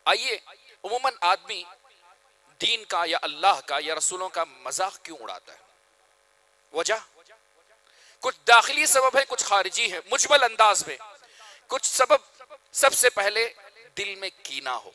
آئیے عموماً آدمی دین کا یا اللہ کا یا رسولوں کا مذاق کیوں اڑاتا ہے؟ وجہ کچھ داخلی سبب ہے، کچھ خارجی ہے، مجمل انداز میں کچھ سبب. سب سے پہلے دل میں کینہ ہو،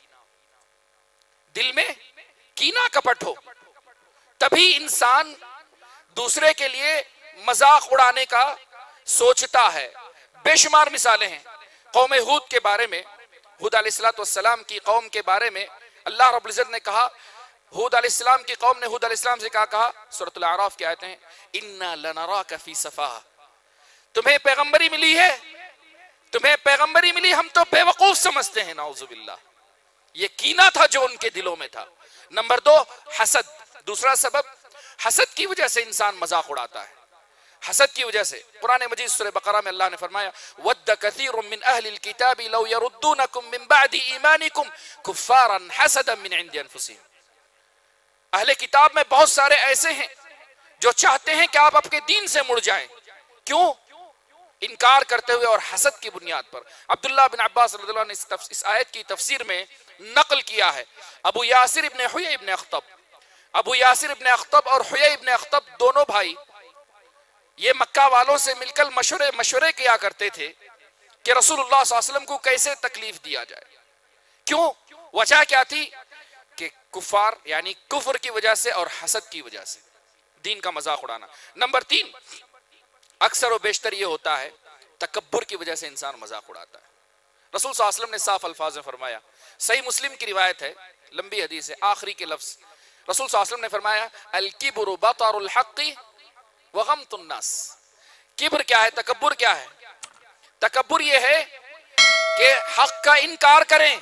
دل میں کینہ کپٹ ہو، تبھی انسان دوسرے کے لیے مذاق اڑانے کا سوچتا ہے. بے شمار مثالیں ہیں. قوم ہود کے بارے میں، ہود علیہ السلام کی قوم کے بارے میں اللہ رب العزت نے کہا، ہود علیہ السلام کی قوم نے ہود علیہ السلام سے کہا سورۃ الاعراف کی آیتیں ہیں، اِنَّا لَنَرَاكَ فِي صَفَاحَةٍ، تمہیں پیغمبری ملی ہے، تمہیں پیغمبری ملی، ہم تو بے وقوف سمجھتے ہیں. نعوذ باللہ. یہ کینہ تھا جو ان کے دلوں میں تھا. نمبر 2 حسد. دوسرا سبب حسد کی وجہ سے انسان مذاق اڑاتا ہے. حسد کی وجہ سے قرآن مجید سورہ بقرہ میں اللہ نے فرمایا وَدَّ كَثِيرٌ مِّنْ أَهْلِ الْكِتَابِ لَوْ يَرُدُّونَكُم مِّن بَعْدِ إِيمَانِكُمْ كُفَّارًا حَسَدًا مِّنْ عِنْدِ أَنفُسِهِمْ. اہل کتاب میں بہت سارے ایسے ہیں جو چاہتے ہیں کہ آپ اپنے دین سے مڑ جائیں. کیوں؟ انکار کرتے ہوئے اور حسد کی بنیاد پر. عبداللہ بن عباس رضی اللہ عنہ نے اس آیت کی تفسیر میں نقل کیا ہے، ابو یاسر ابن حیی ابن اخطب، ابو یاسر ابن اخطب اور حیی ابن اخطب دونوں بھائی یہ مکہ والوں سے مل کر مشورے کیا کرتے تھے کہ رسول اللہ صلی اللہ علیہ وسلم کو کیسے تکلیف دیا جائے. کیوں؟ وجہ کیا تھی کہ کفار یعنی کفر کی وجہ سے اور حسد کی وجہ سے دین کا مذاق اڑانا. نمبر 3 اکثر و بیشتر یہ ہوتا ہے تکبر کی وجہ سے انسان مذاق اڑاتا ہے. رسول صلی اللہ علیہ وسلم نے صاف الفاظ میں فرمایا، صحیح مسلم کی روایت ہے، لمبی حدیث ہے، آخری کے لفظ رسول صلی اللہ علیہ وسلم نے فرمایا الکبر بطر الحق وغمط الناس. کبر کیا ہے؟ تکبر کیا ہے؟ تکبر یہ ہے کہ حق کا انکار کریں،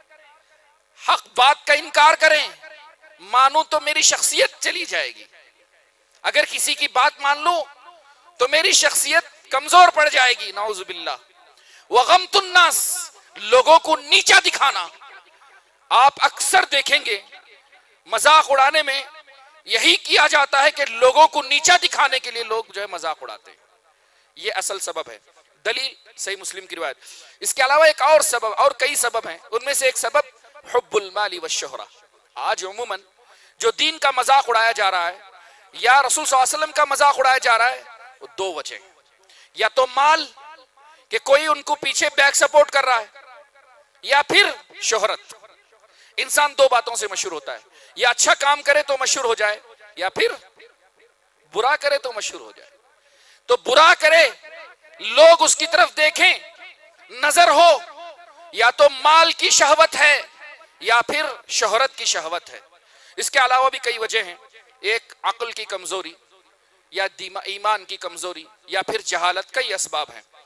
حق بات کا انکار کریں، مانوں تو میری شخصیت چلی جائے گی، اگر کسی کی بات مان لوں تو میری شخصیت کمزور پڑ جائے گی. نعوذ باللہ. وغمط الناس، لوگوں کو نیچا دکھانا. آپ اکثر دیکھیں گے مذاق اڑانے میں یہی کیا جاتا ہے کہ لوگوں کو نیچا دکھانے کے لیے لوگ جو ہے مذاق اڑاتے ہیں. یہ اصل سبب ہے. دلیل صحیح مسلم کی روایت. اس کے علاوہ ایک اور سبب، اور کئی سبب ہیں، ان میں سے ایک سبب حب المال والشہرہ. آج عموماً جو دین کا مذاق اڑایا جا رہا ہے یا رسول صلی اللہ علیہ وسلم کا مذاق اڑایا جا رہا ہے، وہ 2 وجہ ہیں. یا تو مال کہ کوئی ان کو پیچھے بیک سپورٹ کر رہا ہے، یا پھر شہرت. انسان 2 باتوں سے مشہور ہوتا ہے، یا اچھا کام کرے تو مشہور ہو جائے، یا پھر برا کرے تو مشہور ہو جائے. تو برا کرے، لوگ اس کی طرف دیکھیں، نظر ہو، یا تو مال کی شہوت ہے یا پھر شہرت کی شہوت ہے. اس کے علاوہ بھی کئی وجہ ہیں. ایک عقل کی کمزوری یا ایمان کی کمزوری یا پھر جہالت، کئی اسباب ہیں.